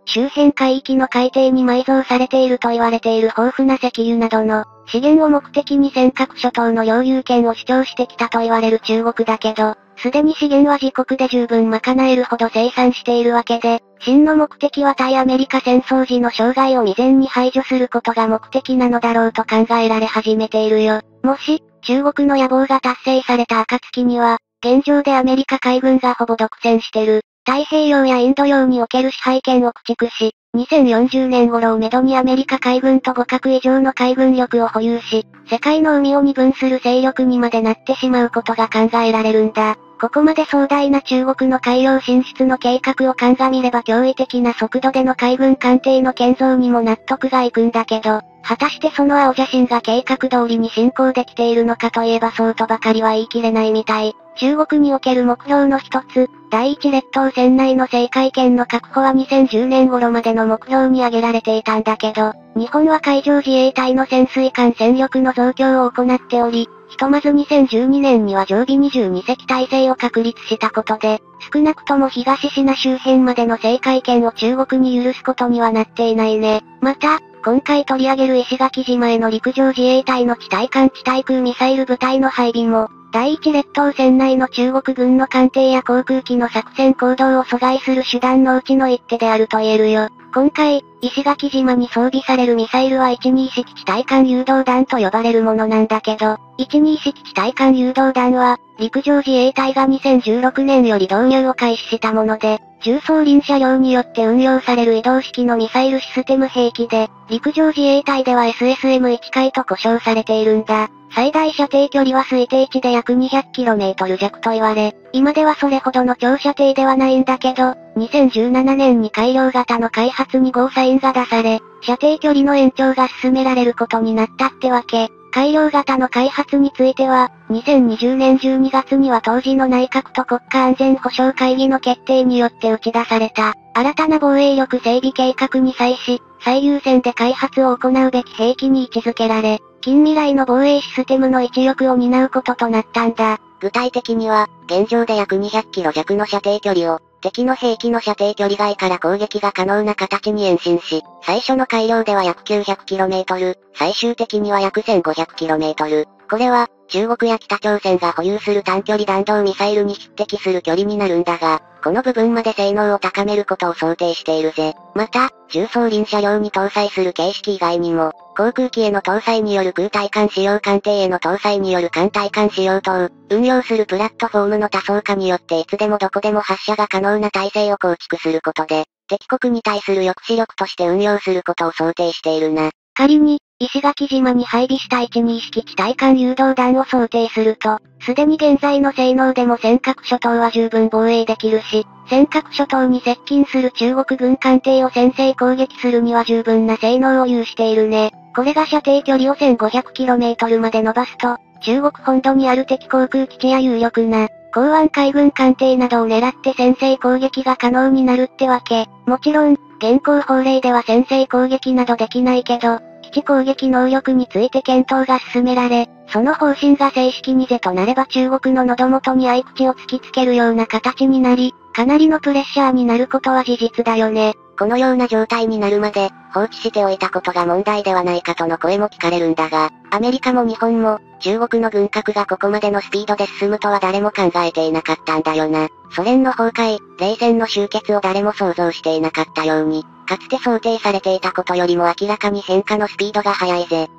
周辺海域の海底に埋蔵されていると言われている豊富な石油などの資源を目的に尖閣諸島の領有権を主張してきたと言われる中国だけど、すでに資源は自国で十分賄えるほど生産しているわけで、真の目的は対アメリカ戦争時の障害を未然に排除することが目的なのだろうと考えられ始めているよ。もし、中国の野望が達成された暁には、現状でアメリカ海軍がほぼ独占してる、太平洋やインド洋における支配権を駆逐し、2040年頃をめどにアメリカ海軍と互角以上の海軍力を保有し、世界の海を二分する勢力にまでなってしまうことが考えられるんだ。ここまで壮大な中国の海洋進出の計画を鑑みれば驚異的な速度での海軍艦艇の建造にも納得がいくんだけど、果たしてその青写真が計画通りに進行できているのかといえばそうとばかりは言い切れないみたい。中国における目標の一つ、第一列島線内の制海権の確保は2010年頃までの目標に挙げられていたんだけど、日本は海上自衛隊の潜水艦戦力の増強を行っており、ひとまず2012年には常備22隻体制を確立したことで、少なくとも東シナ周辺までの制海権を中国に許すことにはなっていないね。また、今回取り上げる石垣島への陸上自衛隊の地対艦地対空ミサイル部隊の配備も、第一列島線内の中国軍の艦艇や航空機の作戦行動を阻害する手段のうちの一手であると言えるよ。今回、石垣島に装備されるミサイルは12式地対艦誘導弾と呼ばれるものなんだけど、12式地対艦誘導弾は、陸上自衛隊が2016年より導入を開始したもので、重装輪車両によって運用される移動式のミサイルシステム兵器で、陸上自衛隊では SSM1 回と呼称されているんだ。最大射程距離は推定値で約 200km 弱と言われ、今ではそれほどの長射程ではないんだけど、2017年に改良型の開発にゴーサインが出され、射程距離の延長が進められることになったってわけ。改良型の開発については、2020年12月には当時の内閣と国家安全保障会議の決定によって打ち出された、新たな防衛力整備計画に際し、最優先で開発を行うべき兵器に位置づけられ、近未来の防衛システムの一翼を担うこととなったんだ。 具体的には、現状で約200キロ弱の射程距離を、敵の兵器の射程距離外から攻撃が可能な形に延伸し、最初の改良では約 900km、最終的には約 1500km。これは、中国や北朝鮮が保有する短距離弾道ミサイルに匹敵する距離になるんだが、この部分まで性能を高めることを想定しているぜ。また、重装輪車両に搭載する形式以外にも、航空機への搭載による空対艦使用艦艇への搭載による艦対艦使用等、運用するプラットフォームの多層化によっていつでもどこでも発射が可能な体制を構築することで、敵国に対する抑止力として運用することを想定しているな。 仮に、石垣島に配備した12式地対艦誘導弾を想定すると、すでに現在の性能でも尖閣諸島は十分防衛できるし、尖閣諸島に接近する中国軍艦艇を先制攻撃するには十分な性能を有しているね。これが射程距離を 1500km まで伸ばすと、中国本土にある敵航空基地や有力な、港湾海軍艦艇などを狙って先制攻撃が可能になるってわけ。もちろん、現行法令では先制攻撃などできないけど、基地攻撃能力について検討が進められ、その方針が正式に是となれば中国の喉元に合口を突きつけるような形になり、かなりのプレッシャーになることは事実だよね。 このような状態になるまで、放置しておいたことが問題ではないかとの声も聞かれるんだが、アメリカも日本も、中国の軍拡がここまでのスピードで進むとは誰も考えていなかったんだよな。ソ連の崩壊、冷戦の終結を誰も想像していなかったように、かつて想定されていたことよりも明らかに変化のスピードが速いぜ。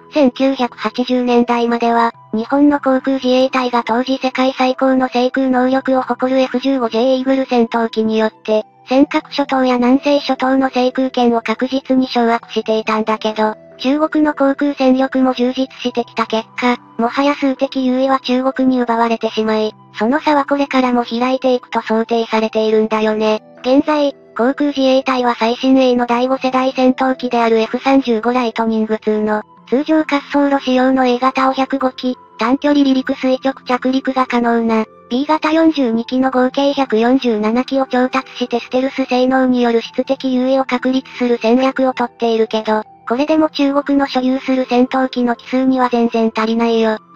1980年代までは、日本の航空自衛隊が当時世界最高の制空能力を誇る F-15J イーグル戦闘機によって、尖閣諸島や南西諸島の制空権を確実に掌握していたんだけど、中国の航空戦力も充実してきた結果、もはや数的優位は中国に奪われてしまい、その差はこれからも開いていくと想定されているんだよね。現在、航空自衛隊は最新鋭の第5世代戦闘機である F-35 ライトニング2の、通常滑走路仕様の A 型を105機、短距離離陸垂直着陸が可能な、B 型42機の合計147機を調達してステルス性能による質的優位を確立する戦略をとっているけど、これでも中国の所有する戦闘機の機数には全然足りないよ。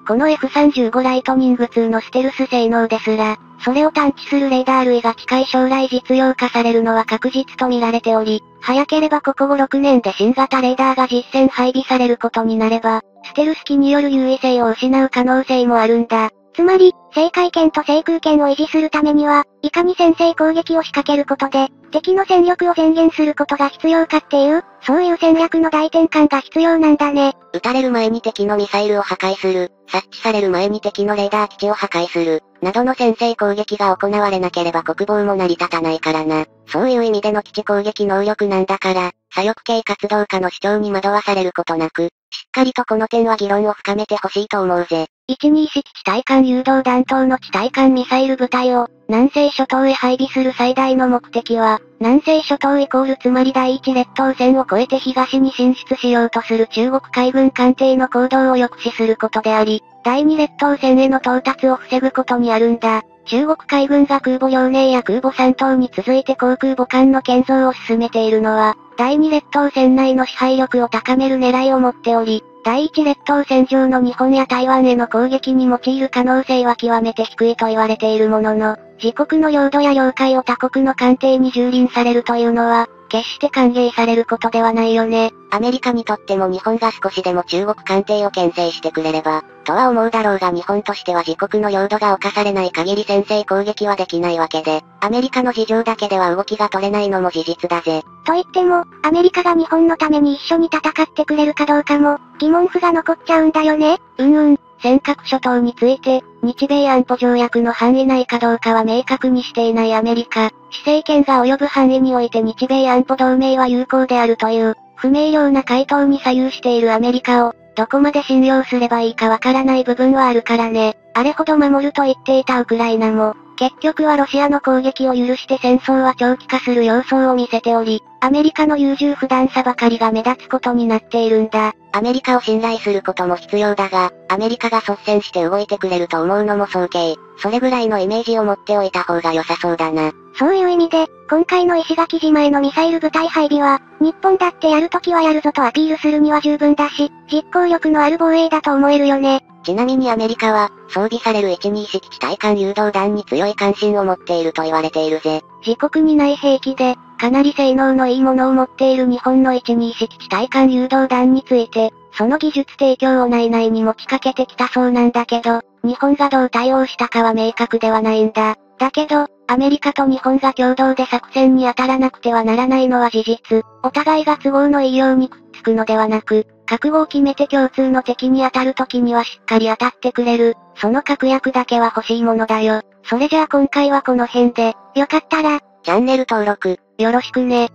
この F35 ライトニング2のステルス性能ですら、それを探知するレーダー類が近い将来実用化されるのは確実と見られており、早ければここ5、6年で新型レーダーが実戦配備されることになれば、ステルス機による優位性を失う可能性もあるんだ。 つまり、制海権と制空権を維持するためには、いかに先制攻撃を仕掛けることで、敵の戦力を前減することが必要かっていう、そういう戦略の大転換が必要なんだね。 撃たれる前に敵のミサイルを破壊する、察知される前に敵のレーダー基地を破壊する、などの先制攻撃が行われなければ国防も成り立たないからな。そういう意味での基地攻撃能力なんだから、左翼系活動家の主張に惑わされることなく、しっかりとこの点は議論を深めてほしいと思うぜ。 121地対艦誘導弾頭の地対艦ミサイル部隊を、南西諸島へ配備する最大の目的は、南西諸島イコールつまり第一列島線を越えて東に進出しようとする中国海軍艦艇の行動を抑止することであり、第二列島線への到達を防ぐことにあるんだ。中国海軍が空母遼寧や空母山東に続いて航空母艦の建造を進めているのは、第二列島線内の支配力を高める狙いを持っており、第一列島線上の日本や台湾への攻撃に用いる可能性は極めて低いと言われているものの、自国の領土や領海を他国の艦艇に蹂躙されるというのは、決して歓迎されることではないよね。 アメリカにとっても日本が少しでも中国艦艇を牽制してくれれば、とは思うだろうが日本としては自国の領土が侵されない限り先制攻撃はできないわけで、アメリカの事情だけでは動きが取れないのも事実だぜ。 と言っても、アメリカが日本のために一緒に戦ってくれるかどうかも、疑問符が残っちゃうんだよね。 尖閣諸島について、日米安保条約の範囲内かどうかは明確にしていないアメリカ、施政権が及ぶ範囲において日米安保同盟は有効であるという、不明瞭な回答に左右しているアメリカを、どこまで信用すればいいかわからない部分はあるからね。あれほど守ると言っていたウクライナも、結局はロシアの攻撃を許して戦争は長期化する様相を見せており、アメリカの優柔不断さばかりが目立つことになっているんだ。 アメリカを信頼することも必要だが、アメリカが率先して動いてくれると思うのも早計。それぐらいのイメージを持っておいた方が良さそうだな。 そういう意味で、今回の石垣島へのミサイル部隊配備は、日本だってやるときはやるぞとアピールするには十分だし、実行力のある防衛だと思えるよね。 ちなみにアメリカは、装備される121地対艦誘導弾に強い関心を持っていると言われているぜ。 自国にない兵器で、かなり性能のいいものを持っている日本の121地対艦誘導弾について、その技術提供を内々に持ちかけてきたそうなんだけど、日本がどう対応したかは明確ではないんだ。だけど、アメリカと日本が共同で作戦に当たらなくてはならないのは事実。お互いが都合のいいようにくっつくのではなく、覚悟を決めて共通の敵に当たる時にはしっかり当たってくれる。その確約だけは欲しいものだよ。それじゃあ今回はこの辺で、 よかったら、 チャンネル登録、 よろしくね。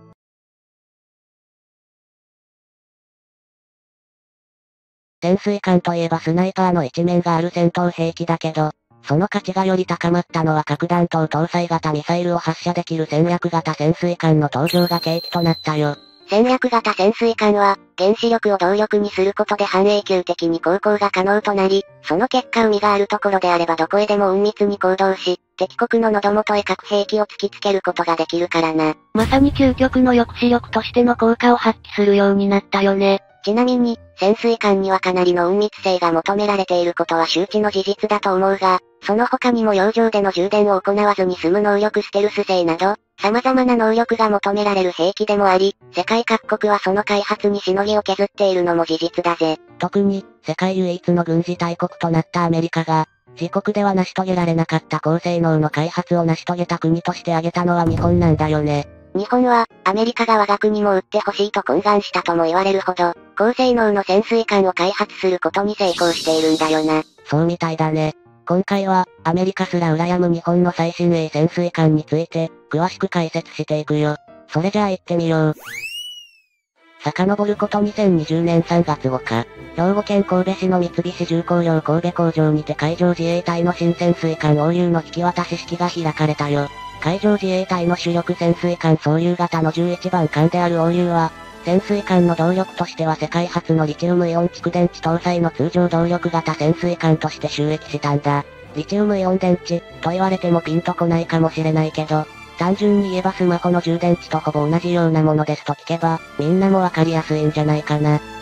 潜水艦といえばスナイパーの一面がある戦闘兵器だけど、その価値がより高まったのは核弾頭搭載型ミサイルを発射できる戦略型潜水艦の登場が契機となったよ。 戦略型潜水艦は、原子力を動力にすることで半永久的に航行が可能となり、その結果海があるところであればどこへでも隠密に行動し、敵国の喉元へ核兵器を突きつけることができるからな。 まさに究極の抑止力としての効果を発揮するようになったよね。 ちなみに、潜水艦にはかなりの隠密性が求められていることは周知の事実だと思うが、その他にも洋上での充電を行わずに済む能力ステルス性など、様々な能力が求められる兵器でもあり、世界各国はその開発にしのぎを削っているのも事実だぜ。 特に、世界唯一の軍事大国となったアメリカが、自国では成し遂げられなかった高性能の開発を成し遂げた国として挙げたのは日本なんだよね。 日本は、アメリカが我が国も撃ってほしいと懇願したとも言われるほど、高性能の潜水艦を開発することに成功しているんだよな。 そうみたいだね。今回は、アメリカすら羨む日本の最新鋭潜水艦について、詳しく解説していくよ。それじゃあ行ってみよう。遡ること2020年3月5日、兵庫県神戸市の三菱重工業神戸工場にて海上自衛隊の新潜水艦応流の引き渡し式が開かれたよ。海上自衛隊の主力潜水艦総流型の11番艦である応流は、潜水艦の動力としては世界初のリチウムイオン蓄電池搭載の通常動力型潜水艦として就役したんだ。リチウムイオン電池、と言われてもピンとこないかもしれないけど、単純に言えばスマホの充電池とほぼ同じようなものですと聞けば、みんなもわかりやすいんじゃないかな。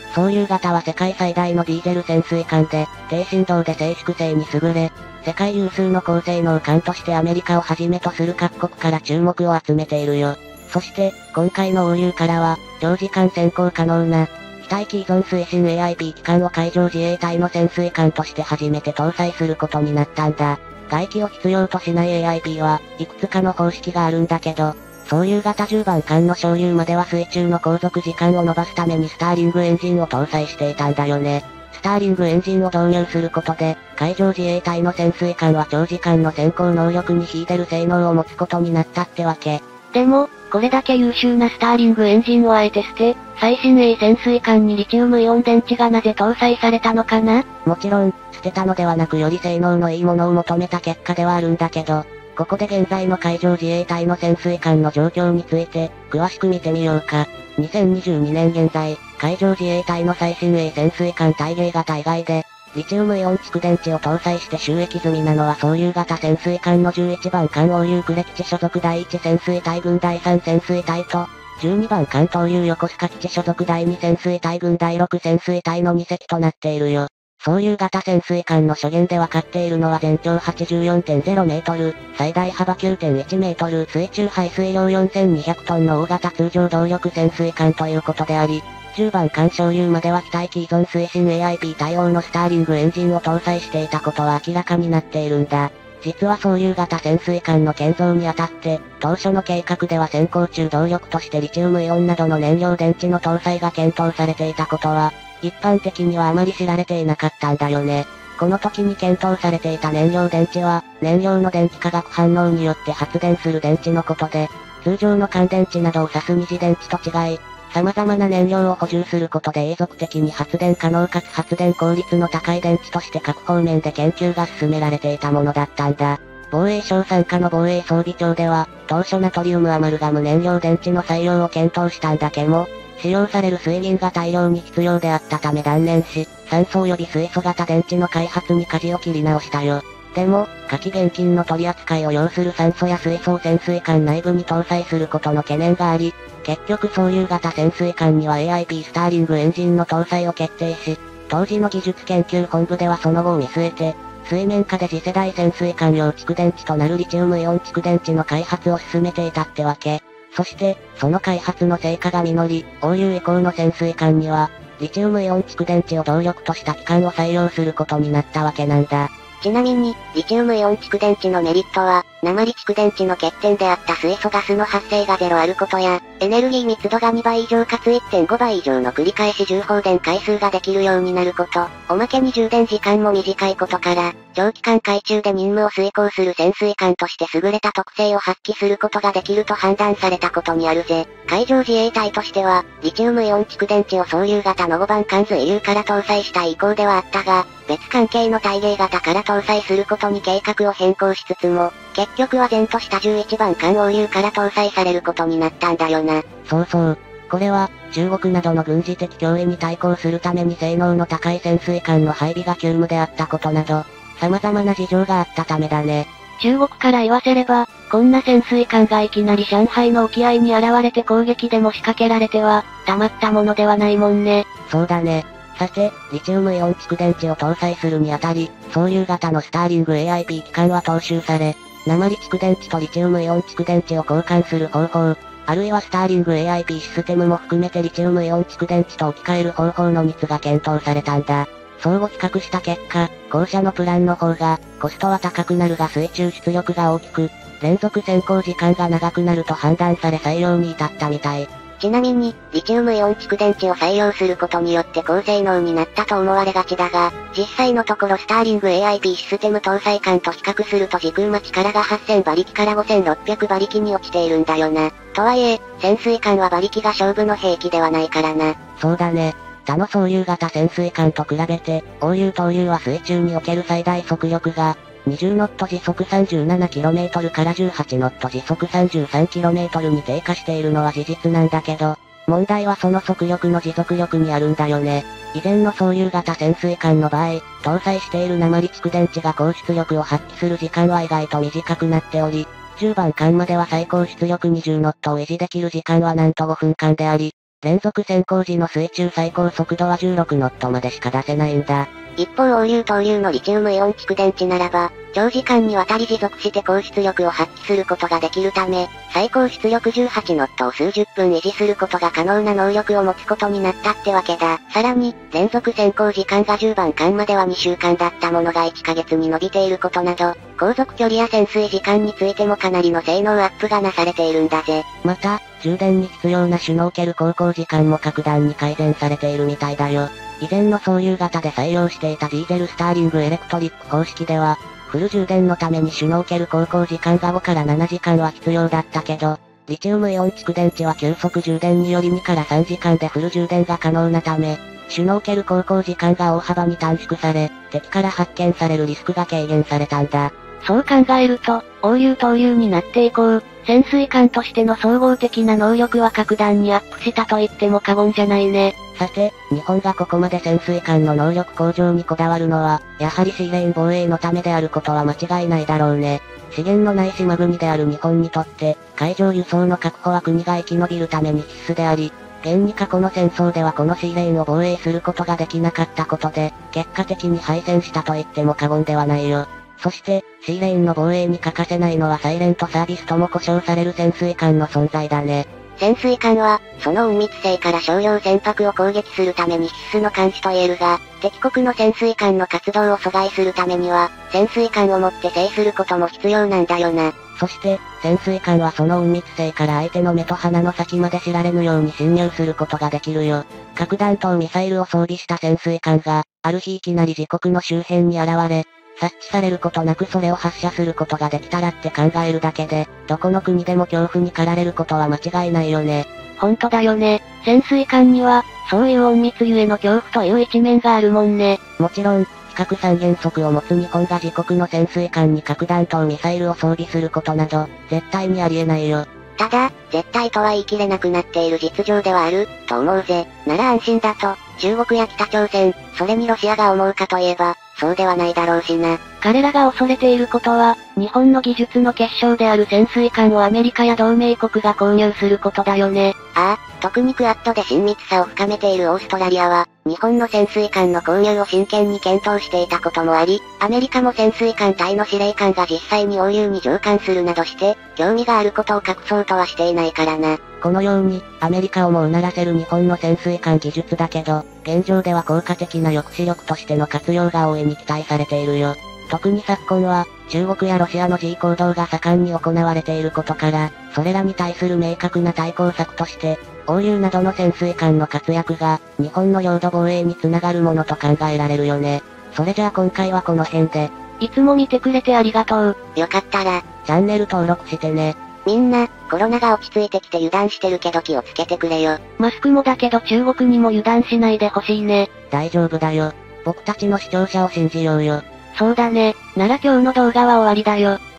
ソユー型は世界最大のディーゼル潜水艦で、低振動で静粛性に優れ、世界有数の高性能艦としてアメリカをはじめとする各国から注目を集めているよ。そして、今回の OU からは、長時間潜航可能な、非待機依存推進 AIP 機関を海上自衛隊の潜水艦として初めて搭載することになったんだ。外気を必要としない AIP は、いくつかの方式があるんだけど、ソユー型10番艦の昇竜までは水中の航続時間を伸ばすためにスターリングエンジンを搭載していたんだよね。スターリングエンジンを導入することで、海上自衛隊の潜水艦は長時間の潜航能力に秀でる性能を持つことになったってわけ。 でも、これだけ優秀なスターリングエンジンをあえて捨て、最新鋭潜水艦にリチウムイオン電池がなぜ搭載されたのかな？ もちろん、捨てたのではなくより性能のいいものを求めた結果ではあるんだけど、ここで現在の海上自衛隊の潜水艦の状況について、詳しく見てみようか。2022年現在、海上自衛隊の最新鋭潜水艦大芸型以外で、リチウムイオン蓄電池を搭載して収益済みなのはソユー型潜水艦の11番艦OU呉基地所属第1潜水隊軍第3潜水隊と、12番艦東友横須賀基地所属第2潜水隊軍第6潜水隊の2隻となっているよ。ソユー型潜水艦の初見で分かっているのは全長 84.0 メートル、最大幅 9.1 メートル、水中排水量4200トンの大型通常動力潜水艦ということであり、10番艦昇竜までは非待機依存推進 AIP 対応のスターリングエンジンを搭載していたことは明らかになっているんだ。実はソユー型潜水艦の建造にあたって、当初の計画では先行中動力としてリチウムイオンなどの燃料電池の搭載が検討されていたことは、一般的にはあまり知られていなかったんだよね。この時に検討されていた燃料電池は、燃料の電気化学反応によって発電する電池のことで、通常の乾電池などを指す二次電池と違い、様々な燃料を補充することで永続的に発電可能かつ発電効率の高い電池として各方面で研究が進められていたものだったんだ。防衛省傘下の防衛装備庁では、当初ナトリウムアマルガム燃料電池の採用を検討したんだけど、使用される水銀が大量に必要であったため断念し、酸素及び水素型電池の開発に舵を切り直したよ。でも、火気厳禁の取り扱いを要する酸素や水素を潜水艦内部に搭載することの懸念があり、結局ソユー型潜水艦には AIP スターリングエンジンの搭載を決定し、当時の技術研究本部ではその後を見据えて、水面下で次世代潜水艦用蓄電池となるリチウムイオン蓄電池の開発を進めていたってわけ。そして、その開発の成果が実り、OU 以降の潜水艦には、リチウムイオン蓄電池を動力とした機関を採用することになったわけなんだ。 ちなみに、リチウムイオン蓄電池のメリットは、鉛蓄電池の欠点であった水素ガスの発生がゼロあることや、エネルギー密度が2倍以上かつ 1.5 倍以上の繰り返し充放電回数ができるようになること、おまけに充電時間も短いことから、長期間海中で任務を遂行する潜水艦として優れた特性を発揮することができると判断されたことにあるぜ。海上自衛隊としては、リチウムイオン蓄電池をソユー型の5番艦OUから搭載したい意向ではあったが、別関係の大芸型から搭載することに計画を変更しつつも、結局は前とした11番艦OUから搭載されることになったんだよな。 そうそう。これは、中国などの軍事的脅威に対抗するために性能の高い潜水艦の配備が急務であったことなど、様々な事情があったためだね。 中国から言わせれば、こんな潜水艦がいきなり上海の沖合に現れて攻撃でも仕掛けられては、たまったものではないもんね。 そうだね。さて、リチウムイオン蓄電池を搭載するにあたり、ソユー型のスターリング AIP 機関は踏襲され、鉛蓄電池とリチウムイオン蓄電池を交換する方法、あるいはスターリング AIP システムも含めてリチウムイオン蓄電池と置き換える方法の3つが検討されたんだ。相互比較した結果、後者のプランの方が、コストは高くなるが水中出力が大きく、連続潜航時間が長くなると判断され採用に至ったみたい。 ちなみに、リチウムイオン蓄電池を採用することによって高性能になったと思われがちだが、実際のところスターリング AIP システム搭載艦と比較すると時空間力が8000馬力から5600馬力に落ちているんだよな。とはいえ、潜水艦は馬力が勝負の兵器ではないからな。 そうだね。他のソユー型潜水艦と比べて、OU とOUは水中における最大速力が、20ノット時速 37km から18ノット時速 33km に低下しているのは事実なんだけど、問題はその速力の持続力にあるんだよね。以前のソユー型潜水艦の場合、搭載している鉛蓄電池が高出力を発揮する時間は意外と短くなっており、10番艦までは最高出力20ノットを維持できる時間はなんと5分間であり、 連続潜航時の水中最高速度は16ノットまでしか出せないんだ。 一方応流投流のリチウムイオン蓄電池ならば、長時間にわたり持続して高出力を発揮することができるため、最高出力18ノットを数十分維持することが可能な能力を持つことになったってわけだ。さらに、連続潜航時間が10番間までは2週間だったものが1ヶ月に伸びていることなど、航続距離や潜水時間についてもかなりの性能アップがなされているんだぜ。 また、充電に必要なシュノーケル航行時間も格段に改善されているみたいだよ。以前の操縦型で採用していたディーゼルスターリングエレクトリック方式では、フル充電のためにシュノーケル航行時間が5から7時間は必要だったけど、リチウムイオン蓄電池は急速充電により2から3時間でフル充電が可能なため、シュノーケル航行時間が大幅に短縮され、敵から発見されるリスクが軽減されたんだ。 そう考えると、応流投流になって以降、潜水艦としての総合的な能力は格段にアップしたと言っても過言じゃないね。 さて、日本がここまで潜水艦の能力向上にこだわるのは、やはりシーレーン防衛のためであることは間違いないだろうね。資源のない島国である日本にとって、海上輸送の確保は国が生き延びるために必須であり、現に過去の戦争ではこのシーレーンを防衛することができなかったことで、結果的に敗戦したと言っても過言ではないよ。そして、シーレーンの防衛に欠かせないのはサイレントサービスとも呼称される潜水艦の存在だね。 潜水艦は、その隠密性から商業船舶を攻撃するために必須の監視と言えるが、敵国の潜水艦の活動を阻害するためには、潜水艦をもって制することも必要なんだよな。 そして、潜水艦はその隠密性から相手の目と鼻の先まで知られぬように侵入することができるよ。核弾頭ミサイルを装備した潜水艦が、ある日いきなり自国の周辺に現れ、察知されることなくそれを発射することができたらって考えるだけで、どこの国でも恐怖に駆られることは間違いないよね。 ほんとだよね。潜水艦には、そういう隠密ゆえの恐怖という一面があるもんね。 もちろん、非核三原則を持つ日本が自国の潜水艦に核弾頭ミサイルを装備することなど、絶対にありえないよ。 ただ、絶対とは言い切れなくなっている実情ではある、と思うぜ。なら安心だと、中国や北朝鮮、それにロシアが思うかといえば、そうではないだろうしな。 彼らが恐れていることは、日本の技術の結晶である潜水艦をアメリカや同盟国が購入することだよね。 ああ、特にクアッドで親密さを深めているオーストラリアは、日本の潜水艦の購入を真剣に検討していたこともあり、アメリカも潜水艦隊の司令官が実際に応流に乗艦するなどして、興味があることを隠そうとはしていないからな。 このように、アメリカをもうならせる日本の潜水艦技術だけど、現状では効果的な抑止力としての活用が大いに期待されているよ。特に昨今は、中国やロシアの G 行動が盛んに行われていることから、それらに対する明確な対抗策として、応流などの潜水艦の活躍が、日本の領土防衛につながるものと考えられるよね。それじゃあ今回はこの辺で。 いつも見てくれてありがとう。 よかったら、 チャンネル登録してね。 みんな、コロナが落ち着いてきて油断してるけど気をつけてくれよ。 マスクもだけど中国にも油断しないでほしいね。 大丈夫だよ。僕たちの視聴者を信じようよ。 そうだね。なら今日の動画は終わりだよ。